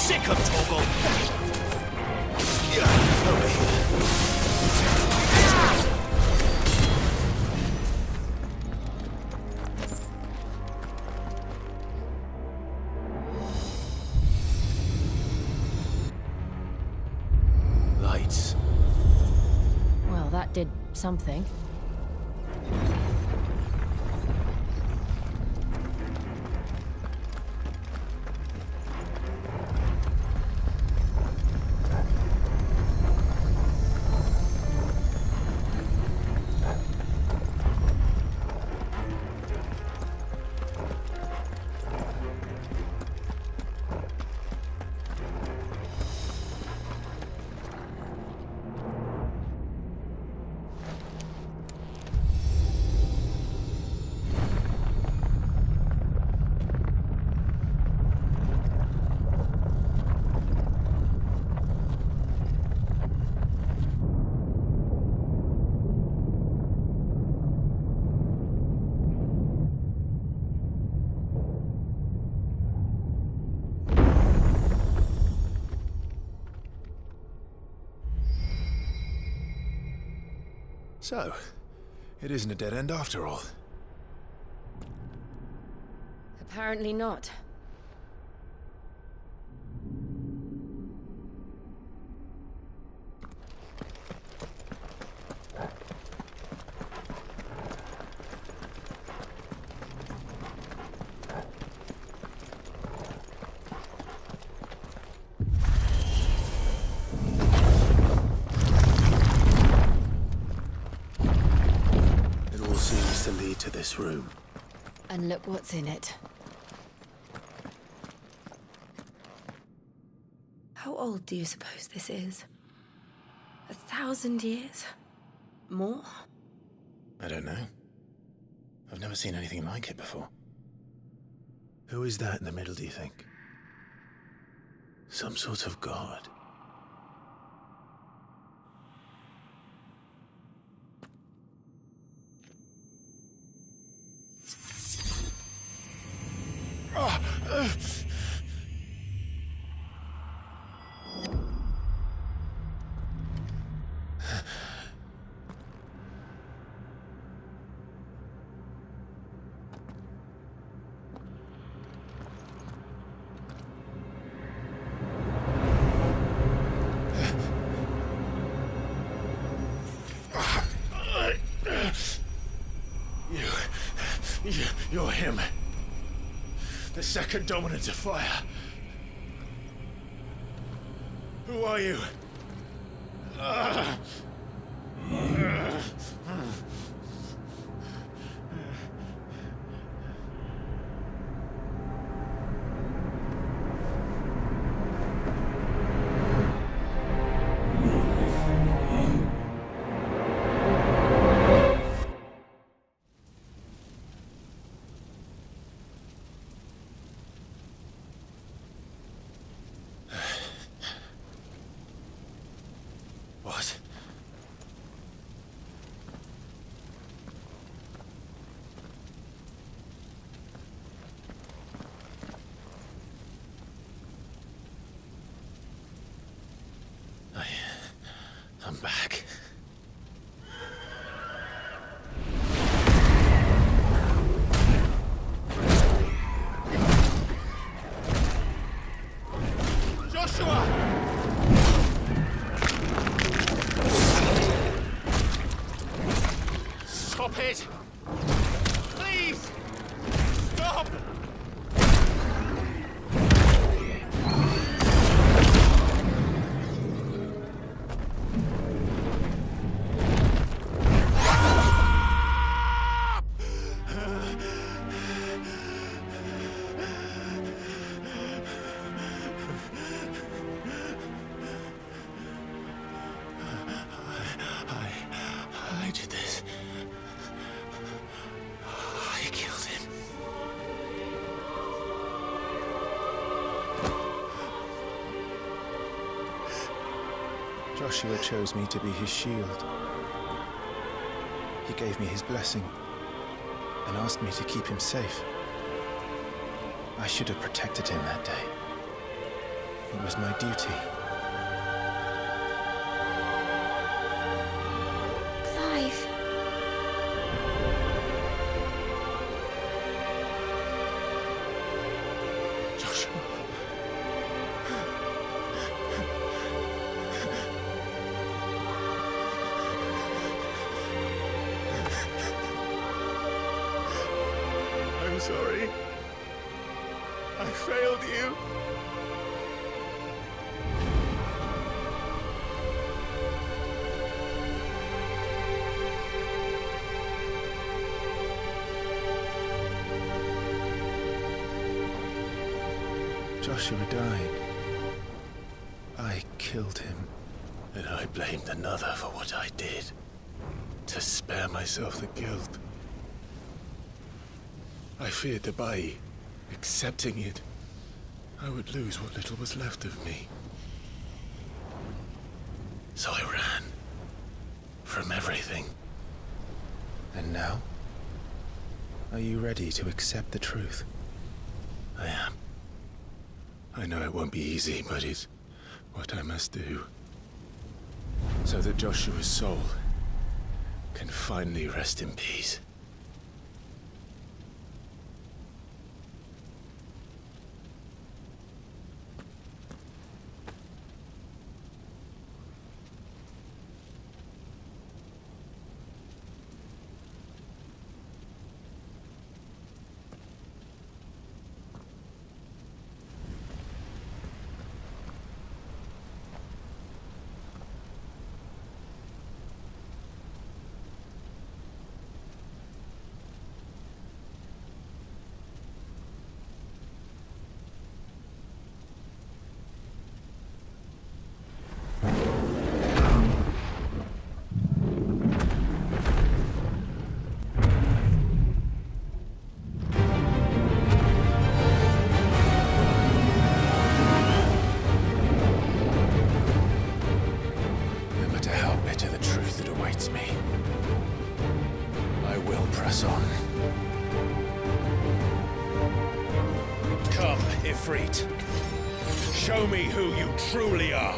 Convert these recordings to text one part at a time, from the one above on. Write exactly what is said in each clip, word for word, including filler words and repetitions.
sick of Torgal! Over here. Lights. Well, that did something. So, it isn't a dead end after all. Apparently not. To lead to this room. And look what's in it. How old do you suppose this is? A thousand years? More? I don't know. I've never seen anything like it before. Who is that in the middle, do you think? Some sort of god? You, you're him. The second dominant of fire. Who are you? Uh. Uh. I'm back. Joshua! Stop it! Please! Stop! Joshua chose me to be his shield. He gave me his blessing and asked me to keep him safe. I should have protected him that day. It was my duty. Clive. Joshua. I'm sorry. I failed you. Joshua died. I killed him. And I blamed another for what I did. To spare myself the guilt. I feared that by accepting it, I would lose what little was left of me. So I ran. From everything. And now? Are you ready to accept the truth? I am. I know it won't be easy, but it's what I must do. So that Joshua's soul can finally rest in peace. Ifrit. Show me who you truly are.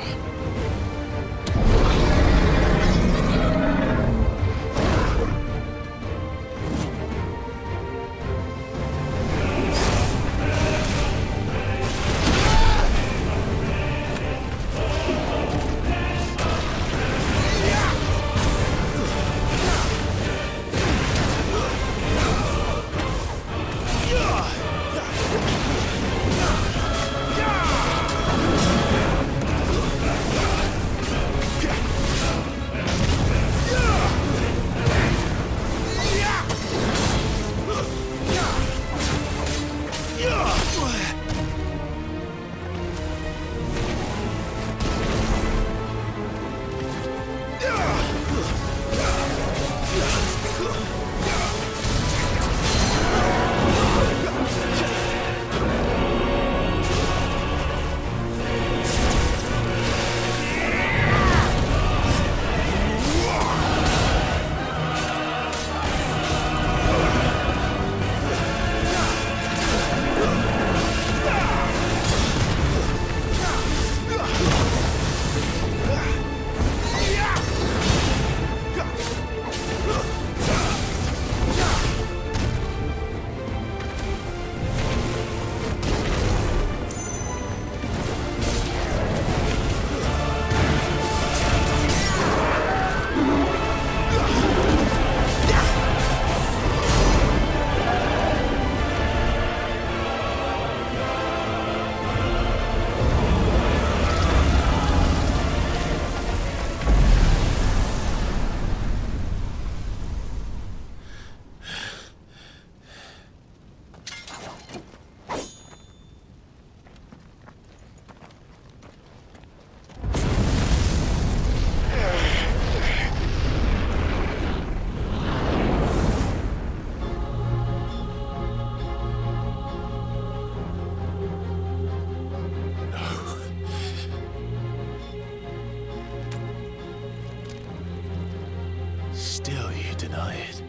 Still you deny it.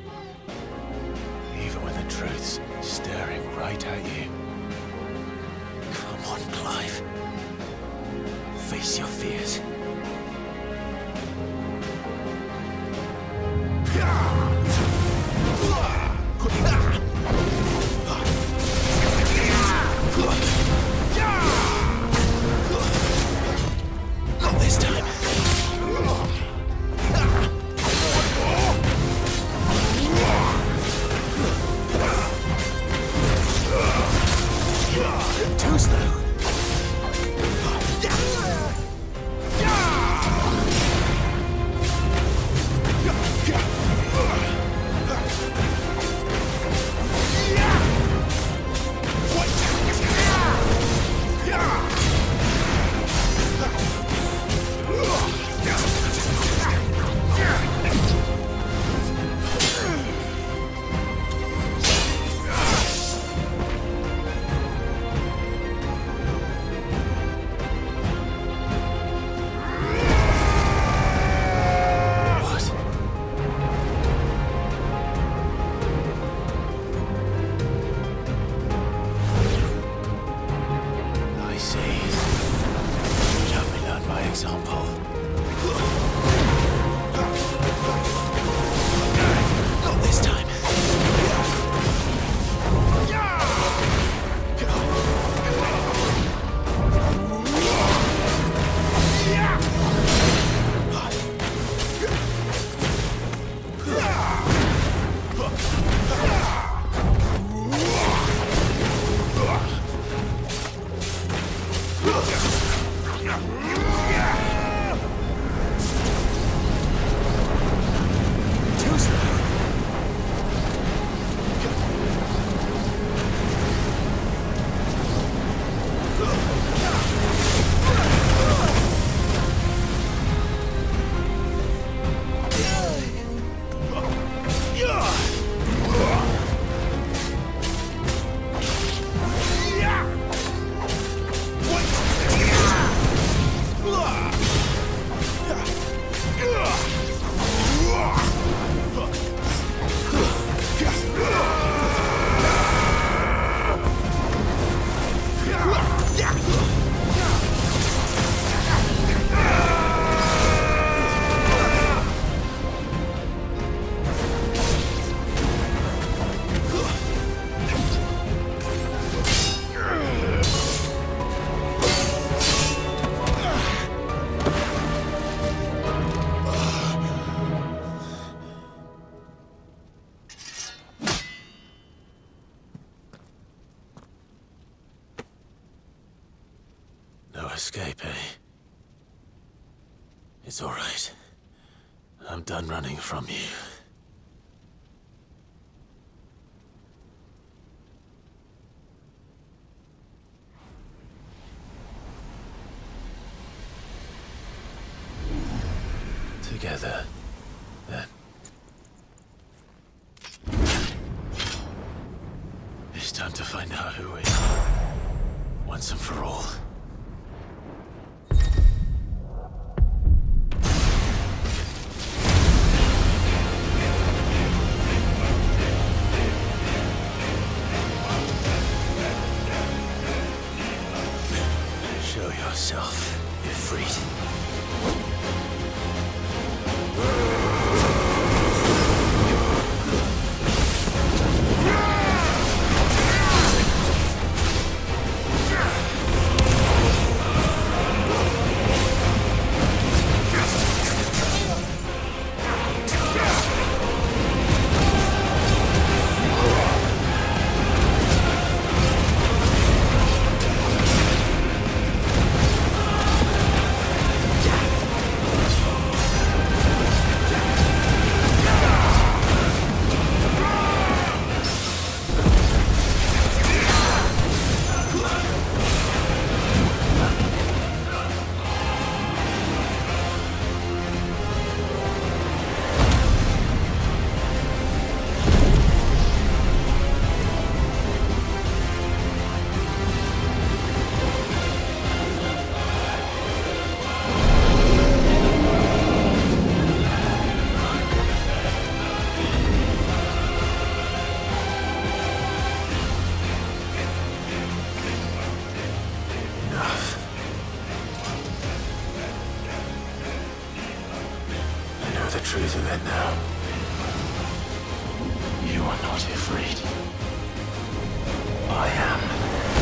Even when the truth's staring right at you. Come on, Clive. Face your fears. Not this time. Too slow. Escape, eh? It's all right. I'm done running from you. Together, then. It's time to find out who we are, once and for all. Show yourself, Ifrit. truth of it now. You are not Ifrit. I am.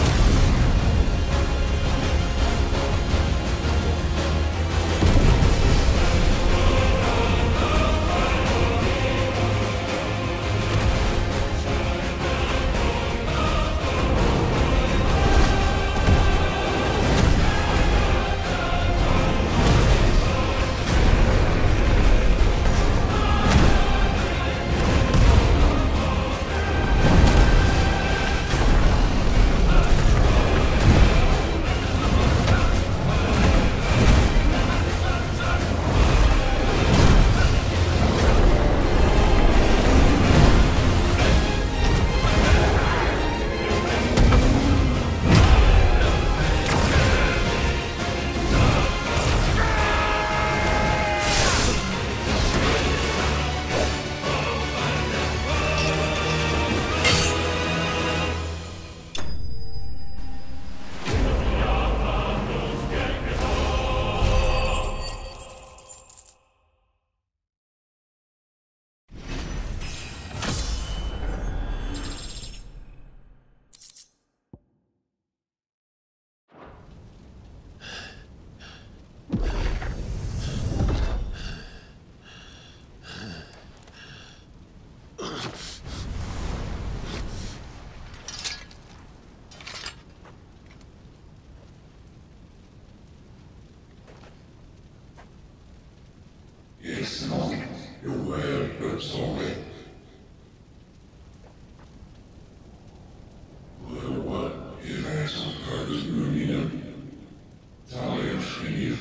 Yes, no, you're well, but sorry. Well, what? It has some part of union. Talia Shinny.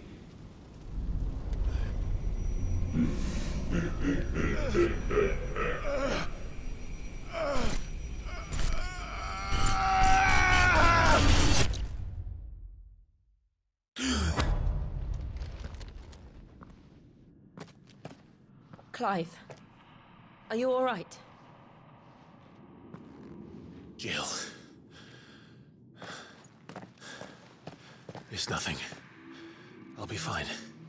Clive, are you all right? Jill. It's nothing. I'll be fine.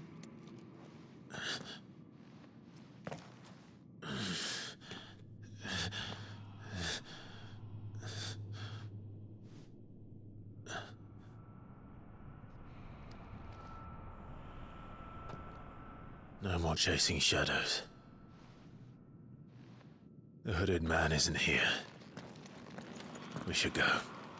No more chasing shadows. The hooded man isn't here. We should go.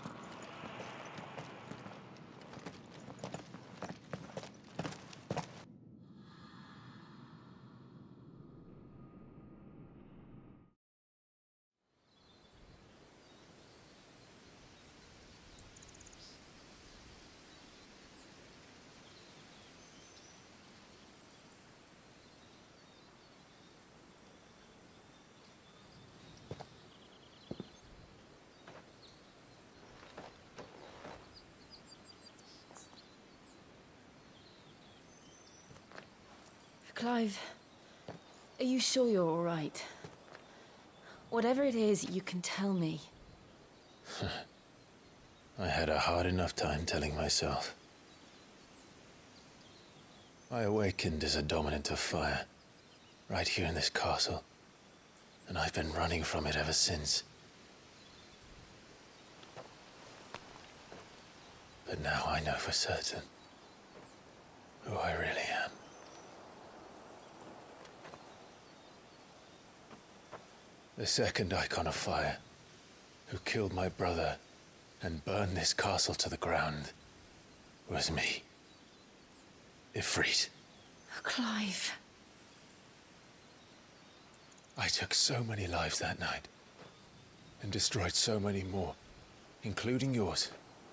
Clive, are you sure you're all right? Whatever it is, you can tell me. I had a hard enough time telling myself. I awakened as a dominant of fire, right here in this castle, and I've been running from it ever since. But now I know for certain who I really am. The second icon of fire, who killed my brother and burned this castle to the ground, was me. Ifrit. Clive. I took so many lives that night, and destroyed so many more, including yours.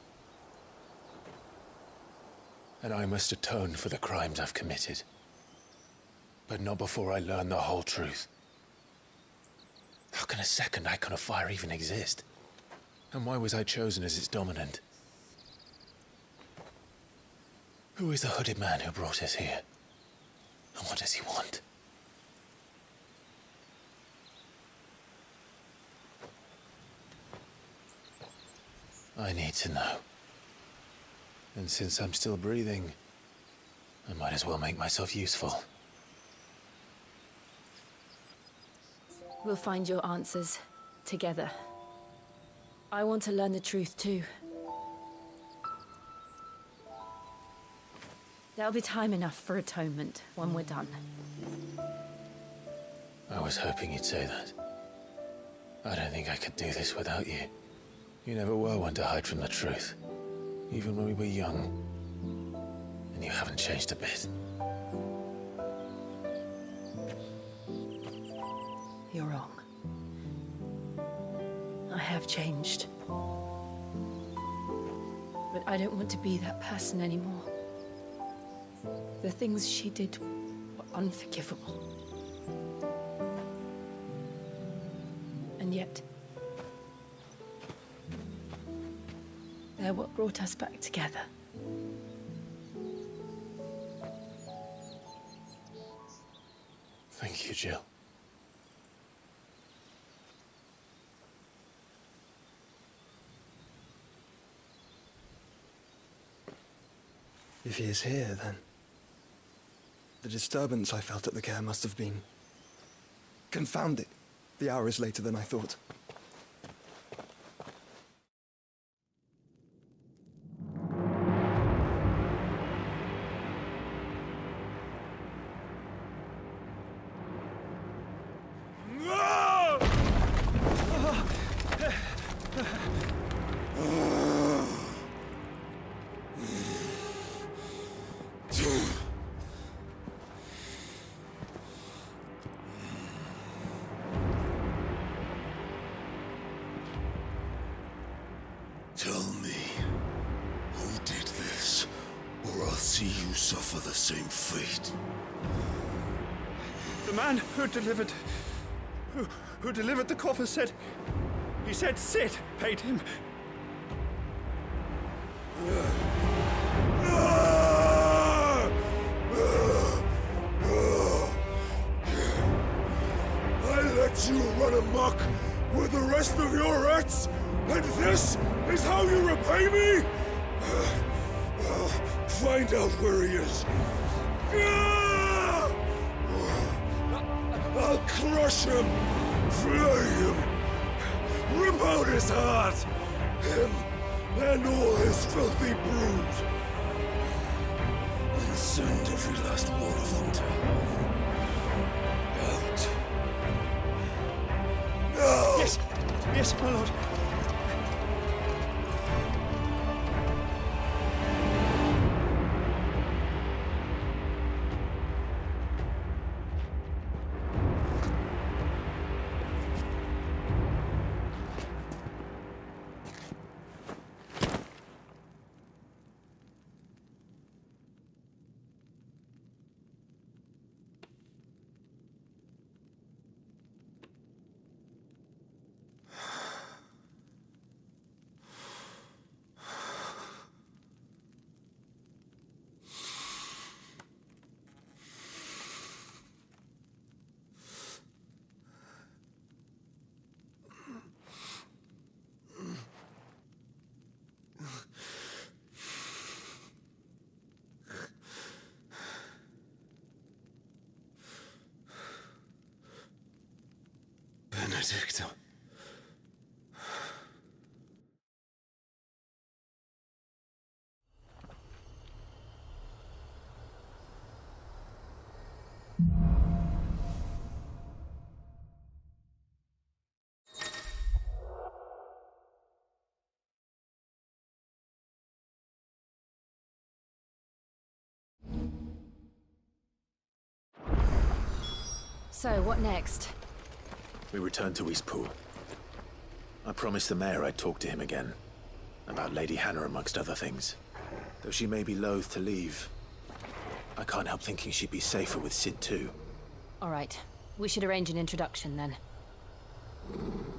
And I must atone for the crimes I've committed. But not before I learn the whole truth. How can a second icon of fire even exist? And why was I chosen as its dominant? Who is the hooded man who brought us here? And what does he want? I need to know. And since I'm still breathing, I might as well make myself useful. We'll find your answers together. I want to learn the truth too. There'll be time enough for atonement when we're done. I was hoping you'd say that. I don't think I could do this without you. You never were one to hide from the truth. Even when we were young. And you haven't changed a bit. You're wrong. I have changed. But I don't want to be that person anymore. The things she did were unforgivable. And yet, they're what brought us back together. Thank you, Jill. If he is here, then the disturbance I felt at the care must have been confounded. The hour is later than I thought. Tell me, who did this, or I'll see you suffer the same fate. The man who delivered... Who, who delivered the coffer said... He said Sid paid him. I let you run amok with the rest of your rats, and this is how you repay me? Find out where he is. I'll crush him, flay him, rip out his heart, him and all his filthy brood, and send every last one of them to hell. Out. Now! Yes, yes, my lord. Benedicta. So, what next? We returned to Eastpool. I promised the mayor I'd talk to him again. About Lady Hannah, amongst other things. Though she may be loath to leave, I can't help thinking she'd be safer with Sid too. All right. We should arrange an introduction then.